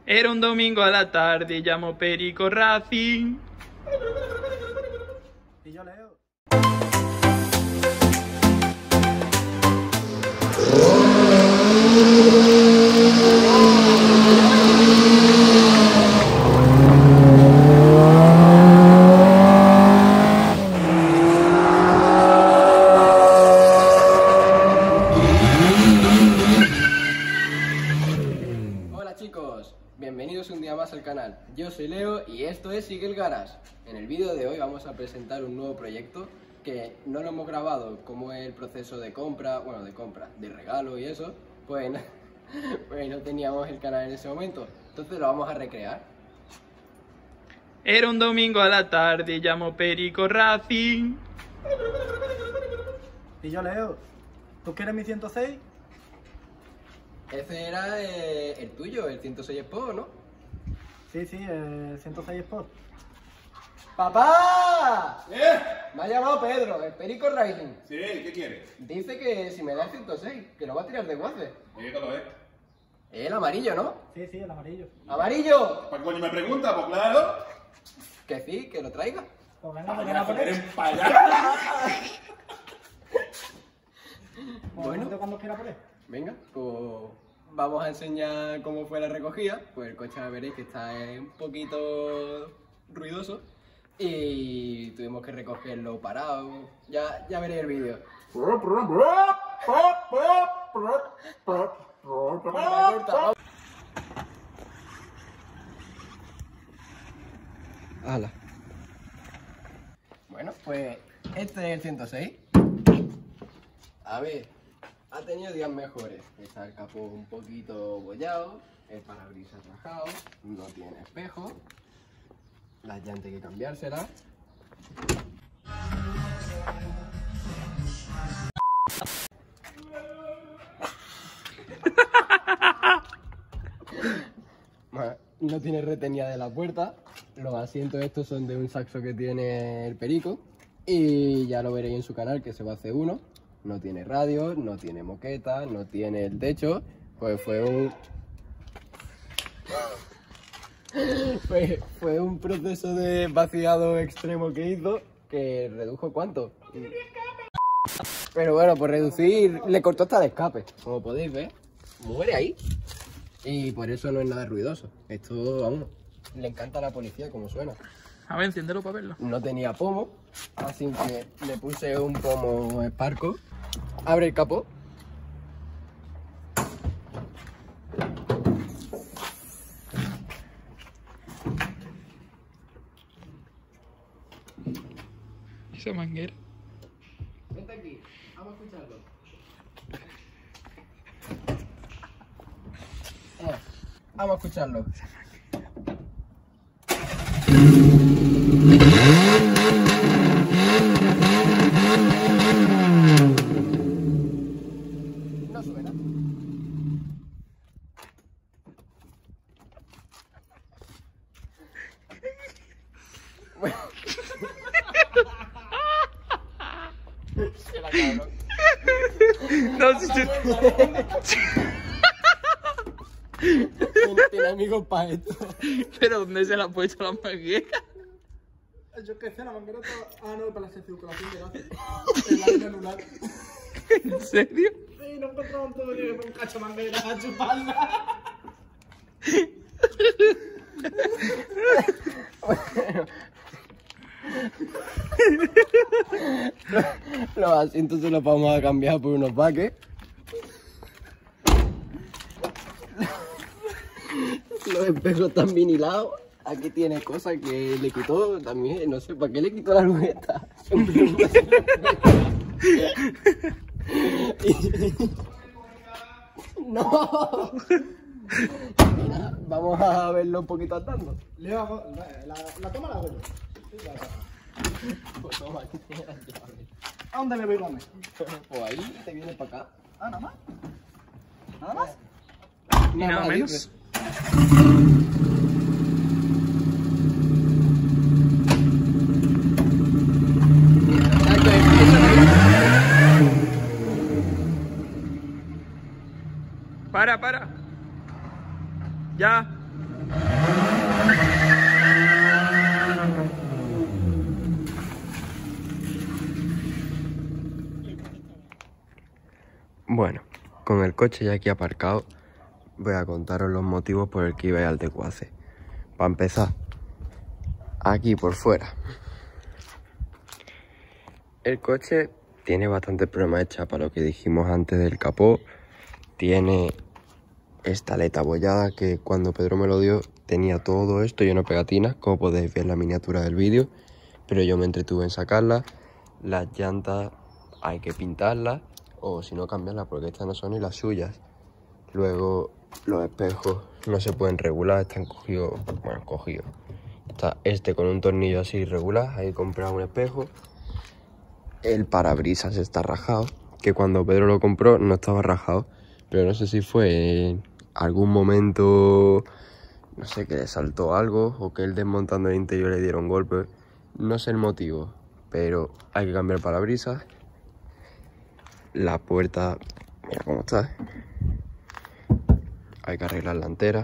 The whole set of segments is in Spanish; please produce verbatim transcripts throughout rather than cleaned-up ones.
Era un domingo a la tarde, llamó Perico Racing. Y yo leo. Hola chicos, bienvenidos un día más al canal. Yo soy Leo y esto es Sigue el Garage. En el vídeo de hoy vamos a presentar un nuevo proyecto que no lo hemos grabado, como es el proceso de compra, bueno de compra, de regalo y eso, pues no, pues no teníamos el canal en ese momento, entonces lo vamos a recrear. Era un domingo a la tarde, llamó Perico Racing. Y yo leo. ¿Tú quieres mi ciento seis? Ese era eh, el tuyo, el ciento seis Sport, ¿no? Sí, sí, el ciento seis Sport. ¡Papá! ¿Eh? Me ha llamado Pedro, el Perico Racing. Sí, ¿qué quieres? Dice que si me da el ciento seis, que lo va a tirar de guace. ¿Y qué lo es? El amarillo, ¿no? Sí, sí, el amarillo. ¡Amarillo! ¿Para coño me pregunta? Pues claro. Que sí, que lo traiga. Pues venga, ¿por qué Vaya, no pones? eres payá. Bueno. Bueno. ¿Cuándo quiera poner? Venga, pues vamos a enseñar cómo fue la recogida. Pues el coche veréis que está eh, un poquito ruidoso y tuvimos que recogerlo parado. Ya, ya veréis el vídeo. ¡Hala! Bueno, pues este es el ciento seis. A ver, ha tenido días mejores. Está el capó un poquito bollado, el parabrisas rajado, no tiene espejo, las llantas hay que cambiárselas. No tiene retenida de la puerta. Los asientos estos son de un saxo que tiene el Perico. Y ya lo veréis en su canal que se va a hacer uno. No tiene radio, no tiene moqueta, no tiene el techo. Pues fue un... fue, fue un proceso de vaciado extremo que hizo que redujo ¿cuánto? Pero bueno, por reducir le cortó hasta el escape. Como podéis ver, muere ahí. Y por eso no es nada ruidoso. Esto, vamos, le encanta a la policía como suena. A ver, enciéndelo para verlo. No tenía pomo, así que le puse un pomo Sparco. Abre el capó. Esa manguera. Vente aquí, vamos a escucharlo. Eh, vamos a escucharlo. No suena. Bueno. Será cabrón. No, si se... Tiene, tiene amigos para esto. Pero ¿dónde se le ha puesto la manguera? Yo qué sé, la manguera estaba... Ah, no, para la circulación de gases. El aire anular. ¿En serio? Sí, no encontraban todo el día con un cacho de manguera a chuparla. Los asientos se los vamos a cambiar por unos baques. Los espejos están vinilados. Aquí tiene cosas que le quitó también. No sé, ¿para qué le quitó la luneta? ¡No! Mira, vamos a verlo un poquito andando. Leo, hago- la, la toma la hago yo. Sí, la hago. Pues toma, aquí tienes las llaves. ¿A dónde me voy, Gómez? Pues ahí te vienes para acá. Ah, nada más. ¿Nada más? Y nada más, menos. dice. Para, para. Ya. Bueno, con el coche ya aquí aparcado, voy a contaros los motivos por el que iba al Tecuace. Para empezar, aquí por fuera, el coche tiene bastante problemas hechas para lo que dijimos antes del capó. Tiene esta aleta abollada que cuando Pedro me lo dio tenía todo esto lleno de pegatinas, como podéis ver en la miniatura del vídeo, pero yo me entretuve en sacarlas. Las llantas hay que pintarlas o si no cambiarlas porque estas no son ni las suyas. Luego los espejos no se pueden regular, están cogidos, bueno, cogidos. Está este con un tornillo así irregular, hay que comprar un espejo. El parabrisas está rajado, que cuando Pedro lo compró no estaba rajado, pero no sé si fue en algún momento, no sé, que le saltó algo o que él desmontando el interior le dieron golpe. No sé el motivo, pero hay que cambiar el parabrisas. La puerta, mira cómo está. Hay que arreglar la entera.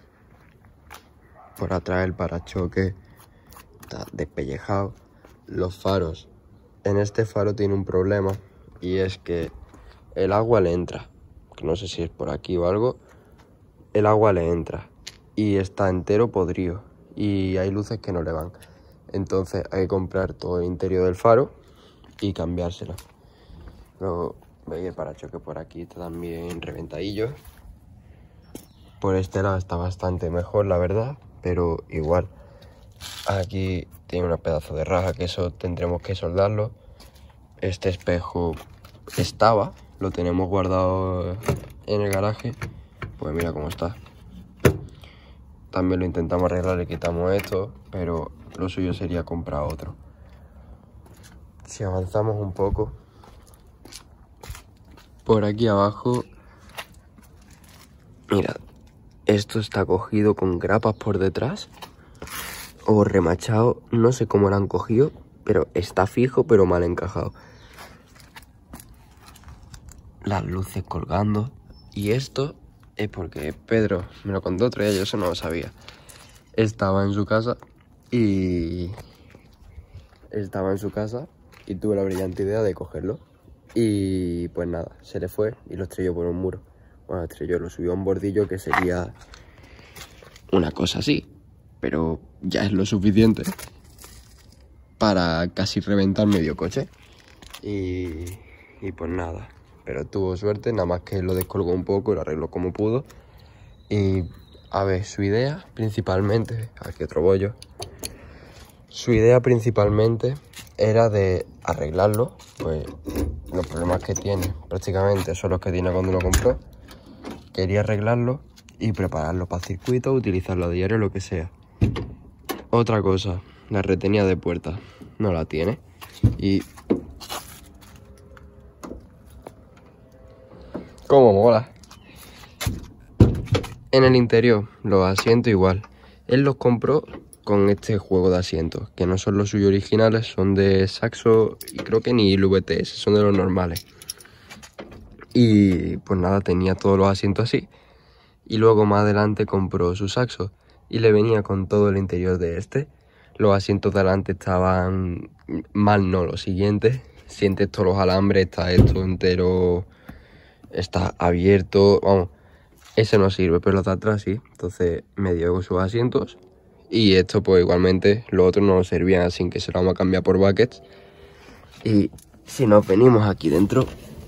Por atrás el parachoque está despellejado. Los faros. En este faro tiene un problema y es que el agua le entra. Que no sé si es por aquí o algo. El agua le entra y está entero podrido. Y hay luces que no le van. Entonces hay que comprar todo el interior del faro y cambiárselo. Luego veis el parachoque por aquí, está también reventadillo. Por este lado está bastante mejor, la verdad, pero igual. Aquí tiene una pedazo de raja que eso tendremos que soldarlo. Este espejo estaba, lo tenemos guardado en el garaje. Pues mira cómo está. También lo intentamos arreglar, le quitamos esto, pero lo suyo sería comprar otro. Si avanzamos un poco, por aquí abajo, mirad, esto está cogido con grapas por detrás o remachado, no sé cómo lo han cogido, pero está fijo pero mal encajado. Las luces colgando, y esto es porque Pedro me lo contó otro día, yo eso no lo sabía. Estaba en su casa y estaba en su casa y tuve la brillante idea de cogerlo. Y pues nada, se le fue y lo estrelló por un muro. Bueno, lo estrelló, lo subió a un bordillo que sería una cosa así. Pero ya es lo suficiente para casi reventar medio coche. Y, y pues nada, pero tuvo suerte, nada más que lo descolgó un poco, lo arregló como pudo. Y a ver, su idea principalmente, aquí otro bollo. Su idea principalmente era de arreglarlo, pues los problemas que tiene prácticamente son los que tiene cuando lo compró. Quería arreglarlo y prepararlo para circuito, utilizarlo a diario, lo que sea. Otra cosa, la retenida de puerta no la tiene y... ¡cómo mola! En el interior, los asientos igual. Él los compró con este juego de asientos, que no son los suyos originales, son de Saxo y creo que ni L V T S, son de los normales. Y pues nada, tenía todos los asientos así. Y luego más adelante compró su Saxo y le venía con todo el interior de este. Los asientos de adelante estaban mal, no, lo siguiente. Sientes todos los alambres, está esto entero, está abierto, vamos. Ese no sirve, pero los de atrás sí. Entonces me dio con sus asientos. Y esto pues igualmente, los otros no nos servían, así que se lo vamos a cambiar por buckets. Y si nos venimos aquí dentro...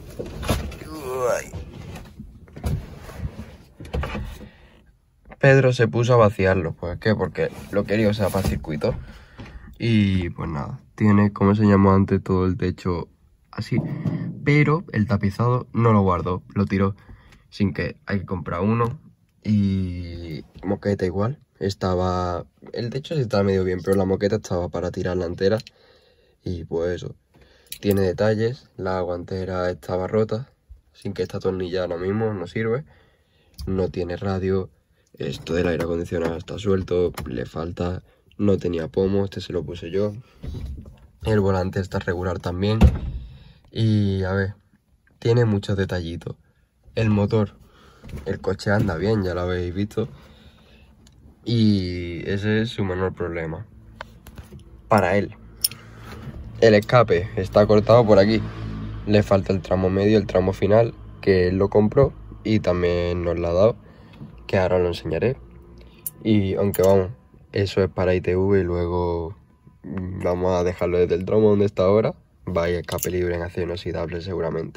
Pedro se puso a vaciarlo, pues ¿qué? Porque lo quería usar para circuito. Y pues nada, tiene, como se llamó antes, todo el techo así. Pero el tapizado no lo guardó, lo tiró. Sin que hay que comprar uno. Y moqueta igual. Estaba... el techo sí estaba medio bien, pero la moqueta estaba para tirarla entera. Y pues eso. Tiene detalles. La guantera estaba rota. Sin que esta tornilla ahora mismo no sirve. No tiene radio. Esto del aire acondicionado está suelto. Le falta... no tenía pomo. Este se lo puse yo. El volante está regular también. Y a ver. Tiene muchos detallitos. El motor. El coche anda bien, ya lo habéis visto. Y ese es su menor problema. Para él. El escape está cortado por aquí. Le falta el tramo medio, el tramo final, que él lo compró y también nos lo ha dado, que ahora lo enseñaré. Y aunque vamos, eso es para I T V y luego vamos a dejarlo desde el tramo donde está ahora. Va a ir escape libre en acero inoxidable seguramente.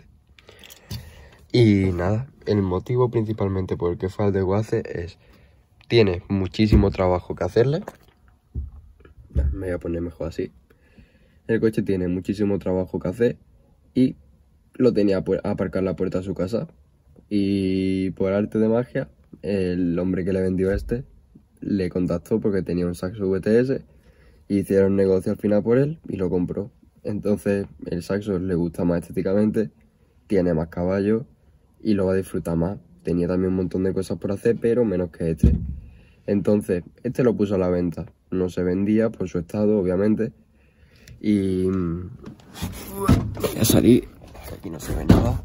Y nada, el motivo principalmente por el que fue al desguace es: tiene muchísimo trabajo que hacerle. Me voy a poner mejor así. El coche tiene muchísimo trabajo que hacer y lo tenía a aparcar la puerta de su casa. Y por arte de magia, el hombre que le vendió este le contactó porque tenía un Saxo V T S. Hicieron negocio al final por él y lo compró. Entonces el Saxo le gusta más estéticamente, tiene más caballos y lo va a disfrutar más. Tenía también un montón de cosas por hacer, pero menos que este. Entonces este lo puso a la venta. No se vendía por su estado, obviamente. Y voy a salir, que aquí no se ve nada.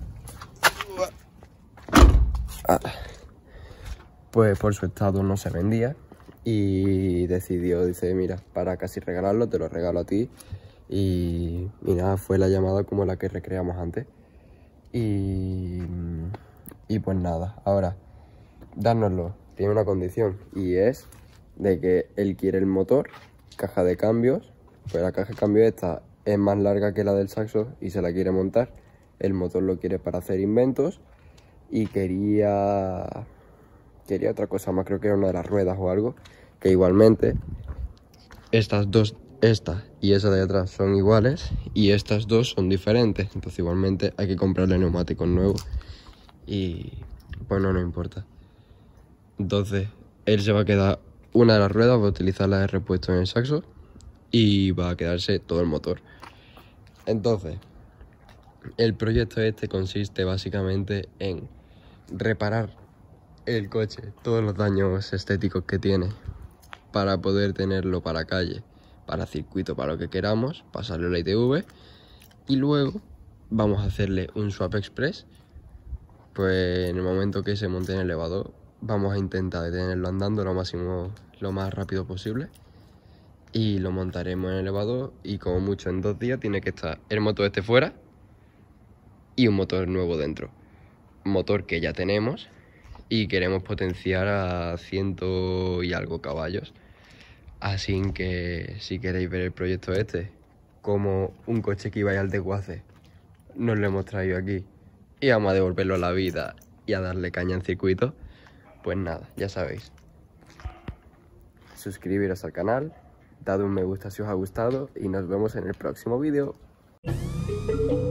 Ah. Pues por su estado no se vendía y decidió, dice, mira, para casi regalarlo, te lo regalo a ti. Y, y nada, fue la llamada como la que recreamos antes. Y, y pues nada, ahora, dárnoslo, tiene una condición y es de que él quiere el motor, caja de cambios. Pues la caja de cambio esta es más larga que la del Saxo y se la quiere montar. El motor lo quiere para hacer inventos y quería quería otra cosa más, creo que era una de las ruedas o algo, que igualmente estas dos, esta y esa de atrás son iguales y estas dos son diferentes, entonces igualmente hay que comprarle neumáticos nuevos y pues no nos importa. Entonces él se va a quedar una de las ruedas, va a utilizarla de repuesto en el Saxo y va a quedarse todo el motor. Entonces, el proyecto este consiste básicamente en reparar el coche, todos los daños estéticos que tiene, para poder tenerlo para calle, para circuito, para lo que queramos, pasarlo a la I T V y luego vamos a hacerle un swap express. Pues en el momento que se monte en el elevador vamos a intentar detenerlo andando lo máximo, lo más rápido posible. Y lo montaremos en el elevador y como mucho en dos días tiene que estar el motor este fuera y un motor nuevo dentro. Motor que ya tenemos y queremos potenciar a ciento y algo caballos. Así que si queréis ver el proyecto este, como un coche que iba al desguace, nos lo hemos traído aquí y vamos a devolverlo a la vida y a darle caña en circuito, pues nada, ya sabéis. Suscribiros al canal. Dad un me gusta si os ha gustado y nos vemos en el próximo vídeo.